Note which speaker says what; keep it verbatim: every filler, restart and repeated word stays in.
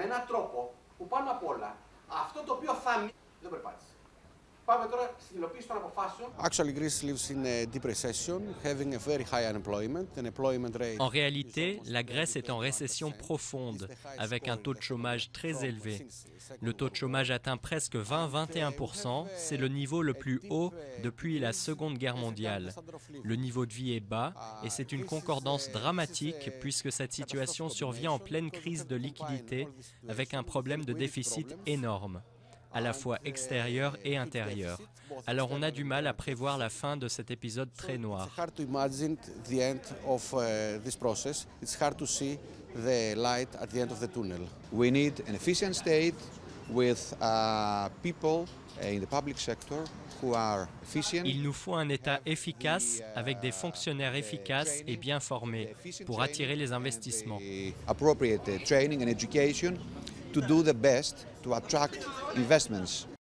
Speaker 1: Έναν τρόπο που πάνω απ' όλα αυτό το οποίο θα μείνει δεν περπάτησε. Πάμε τώρα στην υλοποίηση των αποφάσεων.
Speaker 2: Actually, Greece lives in a deep recession, having a very high unemployment, an employment rate.
Speaker 3: En réalité, la Grèce est en récession profonde, avec un taux de chômage très élevé. Le taux de chômage atteint presque vingt à vingt et un pour cent, c'est le niveau le plus haut depuis la Seconde Guerre mondiale. Le niveau de vie est bas et c'est une concordance dramatique puisque cette situation survient en pleine crise de liquidité avec un problème de déficit énorme, à la fois extérieur et intérieur. Alors on a du mal à prévoir la fin de cet épisode très noir.
Speaker 2: It's hard to imagine the end of uh, this process. It's hard to see the light at the end of the tunnel.
Speaker 4: We need an efficient state with uh, people in the public sector who are efficient.
Speaker 3: Il nous faut un État efficace avec des fonctionnaires efficaces et bien formés pour attirer les investissements.
Speaker 4: Appropriate training and education to do the best to attract investments.